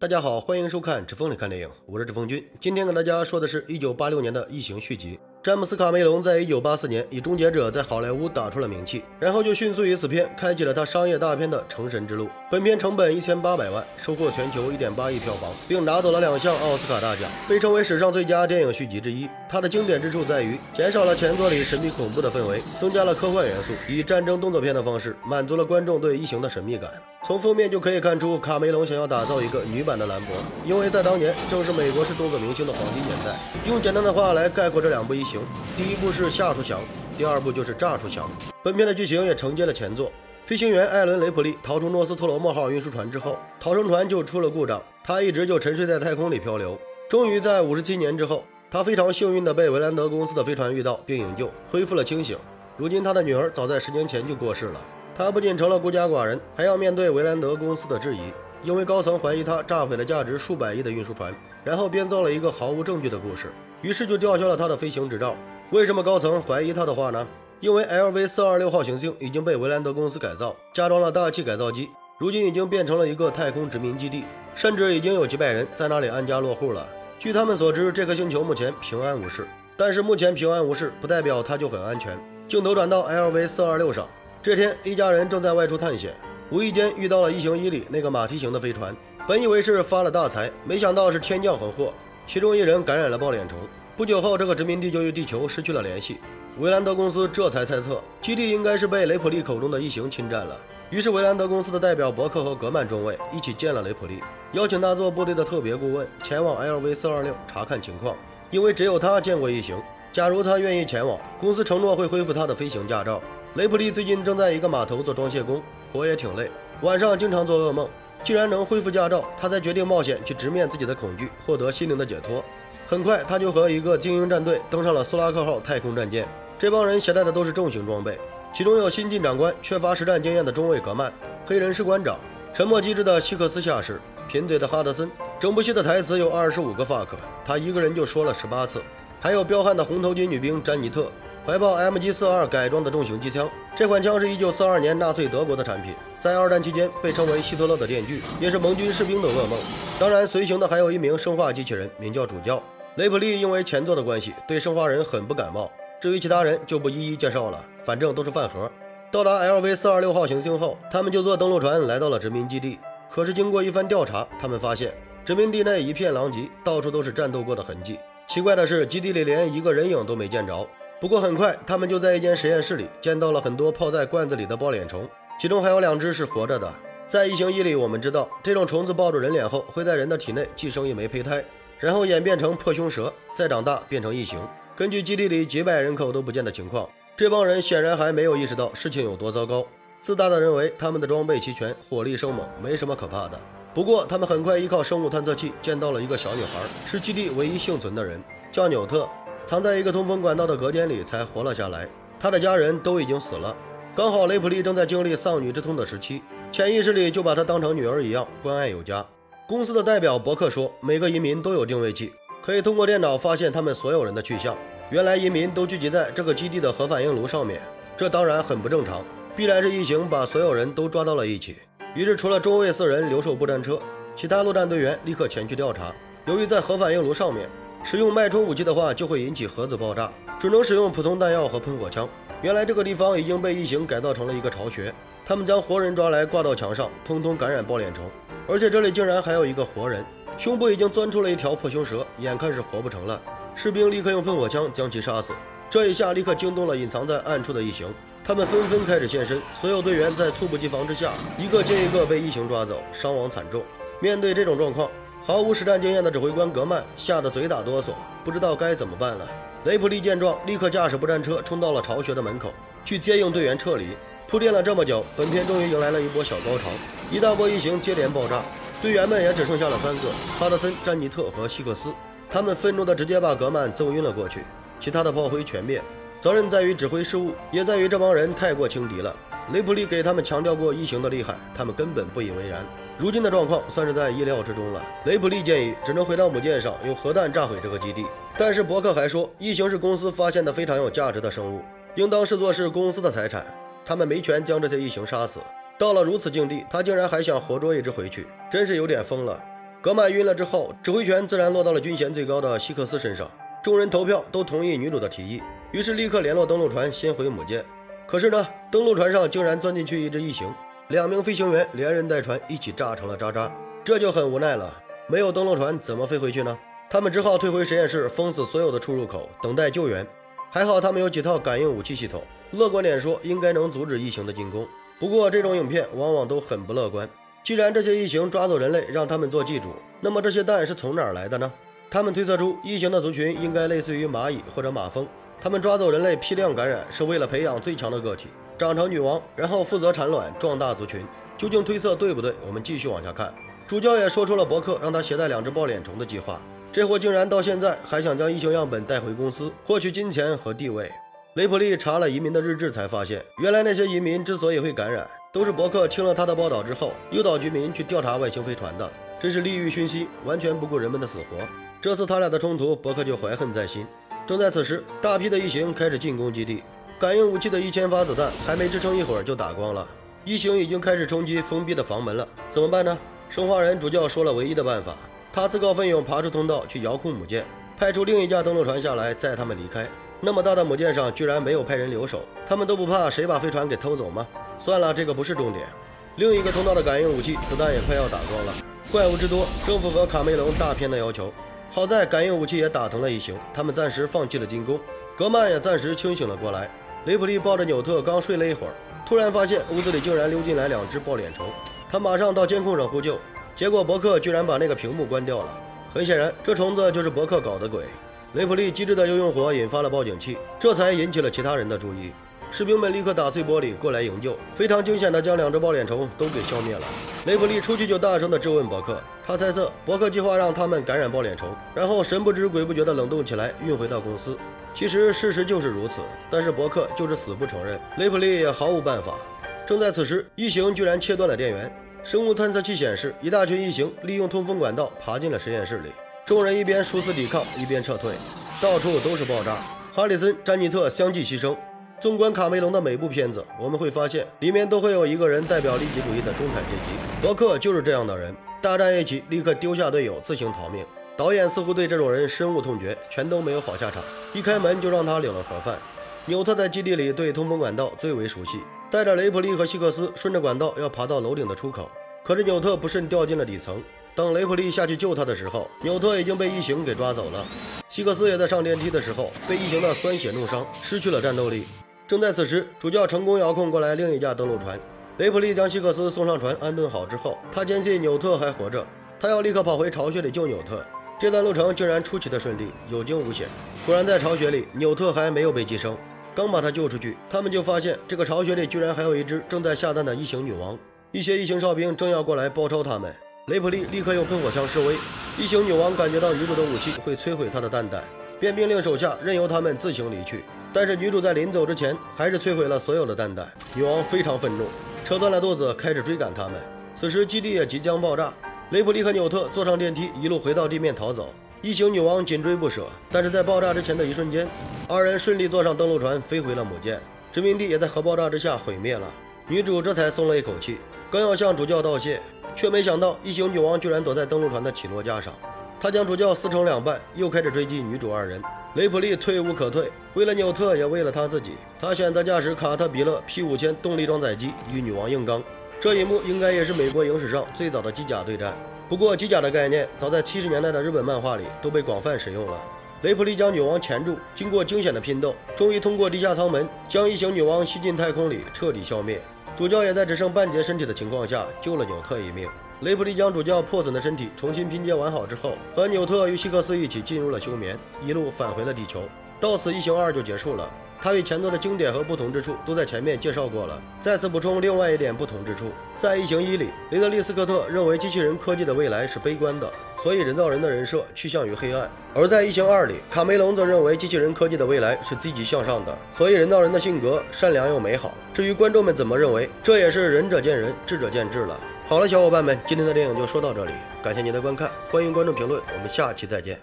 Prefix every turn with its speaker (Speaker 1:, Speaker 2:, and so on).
Speaker 1: 大家好，欢迎收看指风里看电影，我是指风君。今天跟大家说的是1986年的《异形》续集。詹姆斯·卡梅隆在1984年以《终结者》在好莱坞打出了名气，然后就迅速以此片开启了他商业大片的成神之路。本片成本1800万，收获全球1.8亿票房，并拿走了2项奥斯卡大奖，被称为史上最佳电影续集之一。它的经典之处在于减少了前作里神秘恐怖的氛围，增加了科幻元素，以战争动作片的方式满足了观众对异形的神秘感。从封面就可以看出，卡梅隆想要打造一个女版的兰博，因为在当年正是美国式动作明星的黄金年代。用简单的话来概括这2部异形，第一部是吓出翔，第2部就是炸出翔。本片的剧情也承接了前作。飞行员艾伦·雷普利逃出诺斯特罗莫号运输船之后，逃生船就出了故障，他一直就沉睡在太空里漂流。终于在57年之后，他非常幸运地被维兰德公司的飞船遇到并营救，恢复了清醒。如今他的女儿早在10年前就过世了。他不仅成了孤家寡人，还要面对维兰德公司的质疑，因为高层怀疑他炸毁了价值数百亿的运输船，然后编造了一个毫无证据的故事，于是就吊销了他的飞行执照。为什么高层怀疑他的话呢？因为 LV-426 号行星已经被维兰德公司改造，加装了大气改造机，如今已经变成了一个太空殖民基地，甚至已经有几百人在那里安家落户了。据他们所知，这颗星球目前平安无事，但是目前平安无事不代表它就很安全。镜头转到 LV-426 上，这天，一家人正在外出探险，无意间遇到了异形1里那个马蹄形的飞船。本以为是发了大财，没想到是天降横祸，其中一人感染了抱脸虫。不久后，这个殖民地就与地球失去了联系。维兰德公司这才猜测，基地应该是被雷普利口中的异形侵占了。于是，维兰德公司的代表伯克和格曼中尉一起见了雷普利，邀请他做部队的特别顾问，前往 LV-426 查看情况，因为只有他见过异形。假如他愿意前往，公司承诺会恢复他的飞行驾照。雷普利最近正在一个码头做装卸工，活也挺累，晚上经常做噩梦。既然能恢复驾照，他才决定冒险去直面自己的恐惧，获得心灵的解脱。很快，他就和一个精英战队登上了苏拉克号太空战舰。这帮人携带的都是重型装备，其中有新晋长官、缺乏实战经验的中尉格曼、黑人士官长、沉默机智的希克斯下士、贫嘴的哈德森。整部戏的台词有25个 fuck， 他一个人就说了18次。还有彪悍的红头巾女兵詹妮特，怀抱 MG42 改装的重型机枪，这款枪是1942年纳粹德国的产品，在二战期间被称为希特勒的电锯，也是盟军士兵的噩梦。当然，随行的还有一名生化机器人，名叫主教。雷普利因为前作的关系，对生化人很不感冒。至于其他人就不一一介绍了，反正都是饭盒。到达 LV-426 号行星后，他们就坐登陆船来到了殖民基地。可是经过一番调查，他们发现殖民地内一片狼藉，到处都是战斗过的痕迹。奇怪的是，基地里连一个人影都没见着。不过很快，他们就在一间实验室里见到了很多泡在罐子里的抱脸虫，其中还有2只是活着的。在异形1里，我们知道这种虫子抱住人脸后，会在人的体内寄生一枚胚胎，然后演变成破胸蛇，再长大变成异形。根据基地里几百人口都不见的情况，这帮人显然还没有意识到事情有多糟糕，自大的认为他们的装备齐全，火力生猛，没什么可怕的。不过他们很快依靠生物探测器见到了一个小女孩，是基地唯一幸存的人，叫纽特，藏在一个通风管道的隔间里才活了下来。她的家人都已经死了，刚好雷普利正在经历丧女之痛的时期，潜意识里就把她当成女儿一样关爱有加。公司的代表伯克说，每个移民都有定位器，可以通过电脑发现他们所有人的去向。原来移民都聚集在这个基地的核反应炉上面，这当然很不正常，必然是异形把所有人都抓到了一起。于是除了中尉4人留守步战车，其他陆战队员立刻前去调查。由于在核反应炉上面使用脉冲武器的话，就会引起核子爆炸，只能使用普通弹药和喷火枪。原来这个地方已经被异形改造成了一个巢穴，他们将活人抓来挂到墙上，通通感染抱脸虫。而且这里竟然还有一个活人，胸部已经钻出了一条破胸蛇，眼看是活不成了。士兵立刻用喷火枪将其杀死，这一下立刻惊动了隐藏在暗处的异形，他们纷纷开始现身。所有队员在猝不及防之下，一个接一个被异形抓走，伤亡惨重。面对这种状况，毫无实战经验的指挥官格曼吓得嘴打哆嗦，不知道该怎么办了。雷普利见状，立刻驾驶步战车冲到了巢穴的门口，去接应队员撤离。铺垫了这么久，本片终于迎来了一波小高潮，一大波异形接连爆炸，队员们也只剩下了3个，哈德森、詹妮特和希克斯。他们愤怒地直接把格曼揍晕了过去，其他的炮灰全灭。责任在于指挥失误，也在于这帮人太过轻敌了。雷普利给他们强调过异形的厉害，他们根本不以为然。如今的状况算是在意料之中了。雷普利建议只能回到母舰上用核弹炸毁这个基地，但是伯克还说，异形是公司发现的非常有价值的生物，应当视作是公司的财产，他们没权将这些异形杀死。到了如此境地，他竟然还想活捉一只回去，真是有点疯了。 格曼晕了之后，指挥权自然落到了军衔最高的希克斯身上。众人投票都同意女主的提议，于是立刻联络登陆船先回母舰。可是呢，登陆船上竟然钻进去一只异形，2名飞行员连人带船一起炸成了渣渣，这就很无奈了。没有登陆船怎么飞回去呢？他们只好退回实验室，封死所有的出入口，等待救援。还好他们有几套感应武器系统，乐观点说应该能阻止异形的进攻。不过这种影片往往都很不乐观。既然这些异形抓走人类，让他们做寄主，那么这些蛋是从哪儿来的呢？他们推测出异形的族群应该类似于蚂蚁或者马蜂，他们抓走人类批量感染，是为了培养最强的个体，长成女王，然后负责产卵，壮大族群。究竟推测对不对？我们继续往下看。主角也说出了伯克让他携带2只抱脸虫的计划，这货竟然到现在还想将异形样本带回公司，获取金钱和地位。雷普利查了移民的日志，才发现原来那些移民之所以会感染，都是伯克听了他的报道之后，诱导居民去调查外星飞船的，真是利欲熏心，完全不顾人们的死活。这次他俩的冲突，伯克就怀恨在心。正在此时，大批的异形开始进攻基地，感应武器的1000发子弹还没支撑一会儿就打光了，异形已经开始冲击封闭的房门了。怎么办呢？生化人主教说了唯一的办法，他自告奋勇爬出通道去遥控母舰，派出另一架登陆船下来载他们离开。那么大的母舰上居然没有派人留守，他们都不怕谁把飞船给偷走吗？算了，这个不是重点。另一个通道的感应武器子弹也快要打光了，怪物之多，政府和卡梅隆大片的要求。好在感应武器也打疼了异形，他们暂时放弃了进攻。格曼也暂时清醒了过来。雷普利抱着纽特刚睡了一会儿，突然发现屋子里竟然溜进来2只抱脸虫，他马上到监控上呼救，结果伯克居然把那个屏幕关掉了。很显然，这虫子就是伯克搞的鬼。雷普利机智的又用火引发了报警器，这才引起了其他人的注意。士兵们立刻打碎玻璃过来营救，非常惊险地将2只抱脸虫都给消灭了。雷普利出去就大声地质问伯克，他猜测伯克计划让他们感染抱脸虫，然后神不知鬼不觉地冷冻起来运回到公司。其实事实就是如此，但是伯克就是死不承认，雷普利也毫无办法。正在此时，异形居然切断了电源，生物探测器显示一大群异形利用通风管道爬进了实验室里，众人一边殊死抵抗一边撤退，到处都是爆炸，哈里森、詹妮特相继牺牲。纵观卡梅隆的每部片子，我们会发现里面都会有一个人代表利己主义的中产阶级，伯克就是这样的人。大战一起，立刻丢下队友自行逃命。导演似乎对这种人深恶痛绝，全都没有好下场，一开门就让他领了盒饭。纽特在基地里对通风管道最为熟悉，带着雷普利和希克斯顺着管道要爬到楼顶的出口，可是纽特不慎掉进了底层。等雷普利下去救他的时候，纽特已经被异形给抓走了。希克斯也在上电梯的时候被异形的酸血弄伤，失去了战斗力。正在此时，主教成功遥控过来另一架登陆船。雷普利将希克斯送上船安顿好之后，他坚信纽特还活着，他要立刻跑回巢穴里救纽特。这段路程竟然出奇的顺利，有惊无险。果然在巢穴里，纽特还没有被击伤。刚把他救出去，他们就发现这个巢穴里居然还有一只正在下蛋的异形女王。一些异形哨兵正要过来包抄他们，雷普利立刻用喷火枪示威。异形女王感觉到女主的武器会摧毁她的蛋蛋，便命令手下任由他们自行离去。但是女主在临走之前还是摧毁了所有的蛋蛋。女王非常愤怒，扯断了肚子开始追赶他们。此时基地也即将爆炸，雷普利和纽特坐上电梯一路回到地面逃走。异形女王紧追不舍，但是在爆炸之前的一瞬间，二人顺利坐上登陆船飞回了母舰，殖民地也在核爆炸之下毁灭了。女主这才松了一口气，刚要向主教道谢，却没想到异形女王居然躲在登陆船的起落架上。她将主教撕成2半，又开始追击女主2人。雷普利退无可退，为了纽特也为了他自己，他选择驾驶卡特彼勒 P5000动力装载机与女王硬刚。这一幕应该也是美国影史上最早的机甲对战。不过机甲的概念早在70年代的日本漫画里都被广泛使用了。雷普利将女王钳住，经过惊险的拼斗，终于通过地下舱门将异形女王吸进太空里，彻底消灭。主教也在只剩半截身体的情况下救了纽特一命。雷普利将主教破损的身体重新拼接完好之后，和纽特与希克斯一起进入了休眠，一路返回了地球。到此异形2就结束了。它与前作的经典和不同之处都在前面介绍过了，再次补充另外一点不同之处。在异形1里，雷德利·斯科特认为机器人科技的未来是悲观的，所以人造人的人设趋向于黑暗；而在异形2里，卡梅隆则认为机器人科技的未来是积极向上的，所以人造人的性格善良又美好。至于观众们怎么认为，这也是仁者见仁，智者见智了。好了，小伙伴们，今天的电影就说到这里，感谢您的观看，欢迎关注评论，我们下期再见。